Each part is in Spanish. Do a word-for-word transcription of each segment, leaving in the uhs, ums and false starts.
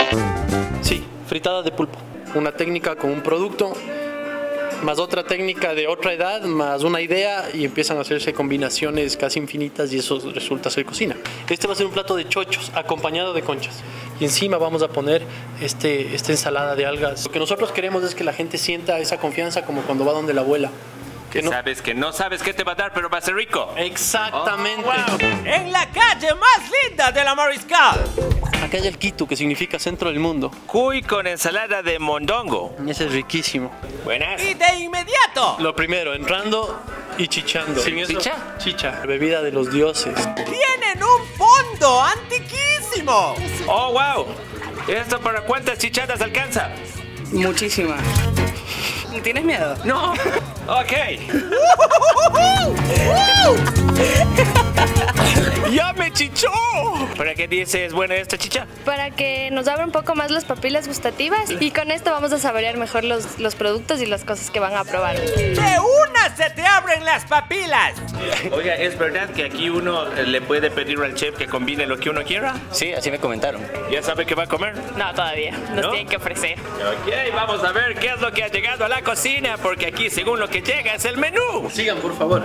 Sí, fritada de pulpo. Una técnica con un producto, más otra técnica de otra edad, más una idea, y empiezan a hacerse combinaciones casi infinitas y eso resulta ser cocina. Este va a ser un plato de chochos acompañado de conchas. Y encima vamos a poner este, esta ensalada de algas. Lo que nosotros queremos es que la gente sienta esa confianza como cuando va donde la abuela. Que no sabes que no sabes qué te va a dar, pero va a ser rico. Exactamente. Oh, wow. En la calle más linda de la Mariscal. Acá hay el Quito, que significa centro del mundo. Cuy con ensalada de mondongo. Ese es riquísimo. Buenas. Y de inmediato. Lo primero, entrando y chichando. Sin eso, ¿Chicha? Chicha, bebida de los dioses. Tienen un fondo antiquísimo. Oh, wow. ¿Esto para cuántas chichadas alcanza? Muchísimas. ¿Tienes miedo? No. Ok. ¡Ya me chichó! ¿Para qué dices bueno esta chicha? Para que nos abra un poco más las papilas gustativas y con esto vamos a saborear mejor los, los productos y las cosas que van a probar. De una se te abren las papilas. Oiga, ¿es verdad que aquí uno le puede pedir al chef que combine lo que uno quiera? Sí, así me comentaron. ¿Ya sabe qué va a comer? No, todavía. Nos ¿No? tienen que ofrecer. Ok, vamos a ver qué es lo que ha llegado a la cocina, porque aquí según lo que llega es el menú. Sigan, por favor.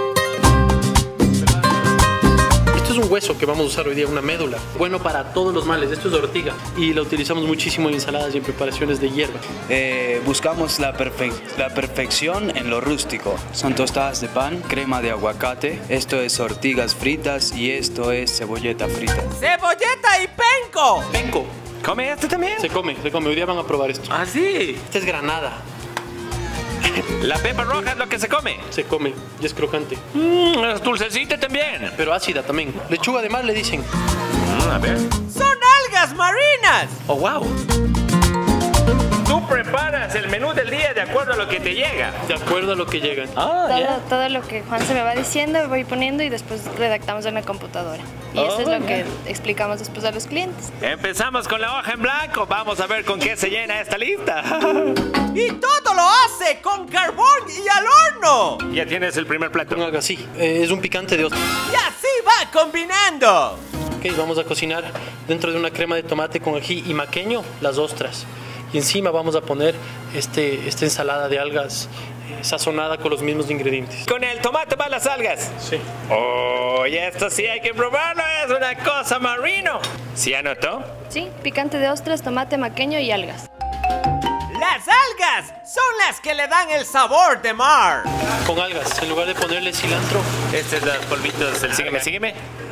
Esto es un hueso que vamos a usar hoy día, una médula. Bueno para todos los males. Esto es ortiga y la utilizamos muchísimo en ensaladas y en preparaciones de hierba. Eh, buscamos la, perfe la perfección en lo rústico. Son tostadas de pan, crema de aguacate, esto es ortigas fritas y esto es cebolleta frita. Cebolleta y penco. Penco. ¿Come este también? Se come, se come. Hoy día van a probar esto. Ah, sí. Esta es granada. La pepa roja es lo que se come. Se come y es crocante. Mmm, es dulcecita también. Pero ácida también. Lechuga de mar le dicen. Mm, a ver. Son algas marinas. Oh, wow. Tú preparas el menú del día de acuerdo a lo que te llega. De acuerdo a lo que llegan. Ah, Todo, ya. todo lo que Juan se me va diciendo voy poniendo y después redactamos en la computadora. Y eso Oh, es lo ya. que explicamos después a los clientes. Empezamos con la hoja en blanco. Vamos a ver con qué se llena esta lista. Y todo lo hace con carbón y al horno. Ya tienes el primer plato. Con algo así. Eh, es un picante de ostra. Y así va combinando. Ok, vamos a cocinar dentro de una crema de tomate con ají y maqueño las ostras. Y encima vamos a poner este, esta ensalada de algas eh, sazonada con los mismos ingredientes. Con el tomate van las algas. Sí. Oh, y esto sí hay que probarlo. Es una cosa marino. ¿Sí anotó? Sí, picante de ostras, tomate maqueño y algas. Las algas son las que le dan el sabor de mar. Con algas, en lugar de ponerle cilantro. Este es los polvitos. El sígueme, sígueme.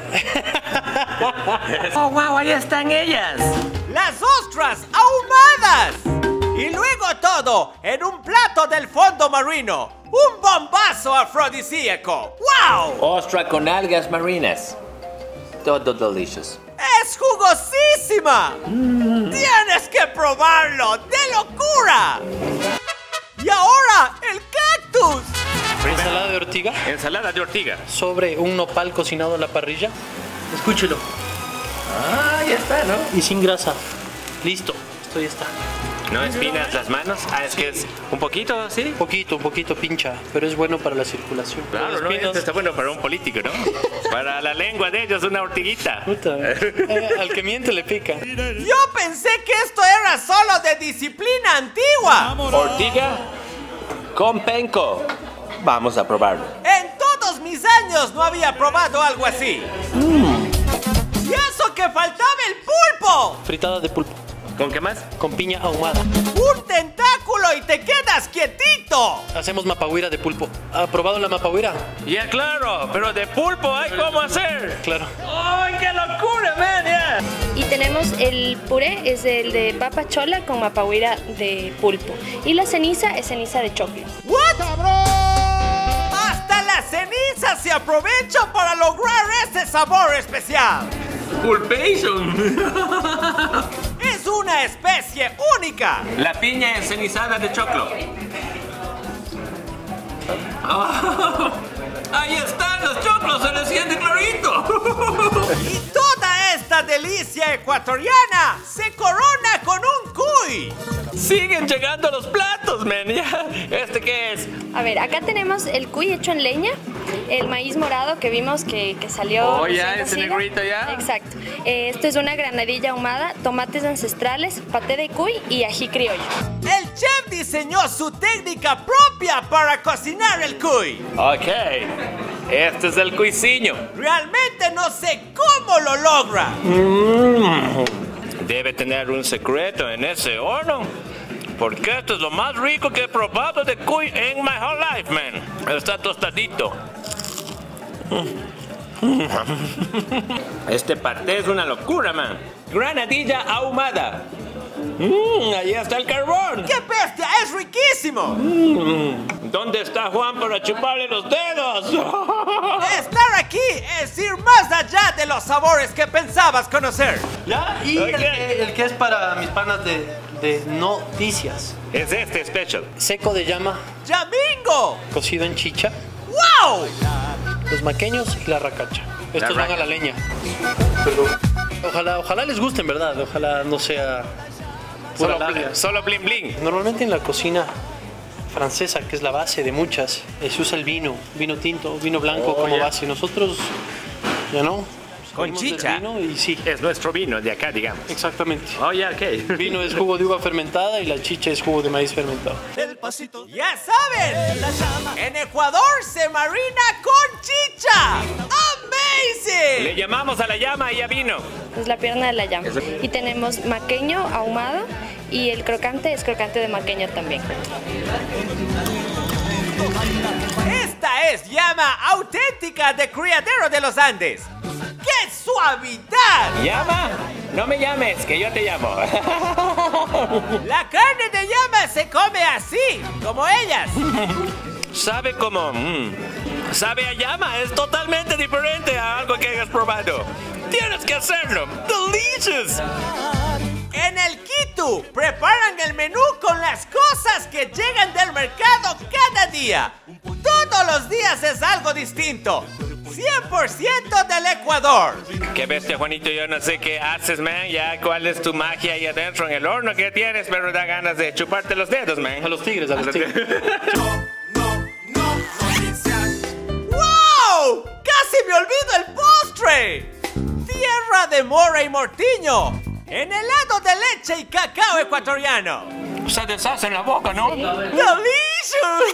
Oh, wow, ahí están ellas. Las ostras ahumadas. Y luego todo en un plato del fondo marino. Un bombazo afrodisíaco. ¡Wow! Ostra con algas marinas. Todo delicious. ¡Es jugosísima! ¡Tienes que probarlo! ¡De locura! Y ahora, el cactus. Ensalada de ortiga Ensalada de ortiga. sobre un nopal cocinado en la parrilla. Escúchelo. Ah, ya está, ¿no? Y sin grasa. Listo. Esto ya está. ¿No espinas las manos? Ah, es que es un poquito, ¿sí? Un poquito, un poquito pincha, pero es bueno para la circulación. Claro, Los ¿no? espinos- Esto está bueno para un político, ¿no? Para la lengua de ellos, una ortiguita. Puta, eh, al que miente le pica. Yo pensé que esto era solo de disciplina antigua. Ortiga con penco. Vamos a probarlo. En todos mis años no había probado algo así. Y eso que faltaba el pulpo. Fritada de pulpo, ¿Con qué más? con piña ahumada. Un tentáculo y te quedas quietito. Hacemos mapahuira de pulpo. ¿Ha probado la mapahuira? Ya, claro, pero de pulpo hay cómo hacer. Claro. ¡Ay, qué locura, man! ya! Y tenemos el puré, es el de papa chola con mapahuira de pulpo. Y la ceniza es ceniza de choclo. ¿What? Hasta la ceniza se aprovecha para lograr ese sabor especial. ¡Pulpation! Es una especie única. La piña encenizada de choclo. Ah, ¡ahí están los choclos! ¡Se les siente clarito! Y toda esta delicia ecuatoriana se corona con un cuy. cuy. Siguen llegando los platos, man. Ya. ¿Este qué es? A ver, acá tenemos el cuy hecho en leña, el maíz morado que vimos que, que salió. Oh, ya, recién ese cocido. negrito ya. Exacto. Eh, esto es una granadilla ahumada, tomates ancestrales, paté de cuy y ají criollo. El chef diseñó su técnica propia para cocinar el cuy. Ok. Este es el cuisiño. Realmente no sé cómo lo logra. Debe tener un secreto en ese horno. Porque esto es lo más rico que he probado de cuy en my whole life, man. Está tostadito. Este paté es una locura, man. Granadilla ahumada. Mm, ahí está el carbón. ¡Qué bestia! ¡Es riquísimo! Mm, ¿dónde está Juan para chuparle los dedos? Estar aquí es ir más allá de los sabores que pensabas conocer. ¿Ya? Y Ok. el, que, el que es para mis panas de, de noticias. Es este special. Seco de llama, ¡Yamingo! cocido en chicha, ¡Wow! los maqueños y la racacha. Estos La van a la raca. leña. Ojalá, ojalá les gusten, ¿verdad? Ojalá no sea pura Solo, labia. bling, solo bling bling. Normalmente en la cocina francesa, que es la base de muchas, eh, se usa el vino, vino tinto, vino blanco Oh, como ya. base. Nosotros ya no. Con Seguimos del chicha. Vino y sí, Es nuestro vino de acá, digamos. exactamente. Oh, ya, ok. El vino es jugo de uva fermentada y la chicha es jugo de maíz fermentado. ¡Ya saben! En Ecuador se marina con chicha. Le ¡Amazing! llamamos a la llama y ya vino. Es la pierna de la llama. Y tenemos maqueño ahumado y el crocante es crocante de maqueño también. Esta es llama auténtica de Criadero de los Andes. ¡Qué suavidad! ¿Llama? No me llames, que yo te llamo. La carne de llama se come así, como ellas. Sabe como... mm, sabe a llama, es totalmente diferente a algo que hayas probado. Tienes que hacerlo. Delicious. En el Quito preparan el menú con las cosas que llegan del mercado cada día. Todos los días es algo distinto. cien por ciento del Ecuador. Qué bestia, Juanito, yo no sé qué haces, man. Ya, cuál es tu magia ahí adentro en el horno que tienes, pero da ganas de chuparte los dedos, man. A los tigres, a los tigres. ¡Wow! ¡Casi me olvido el postre! Tierra de mora y mortiño. En helado de leche y cacao ecuatoriano. Se deshace en la boca, ¿no? ¡Delicious!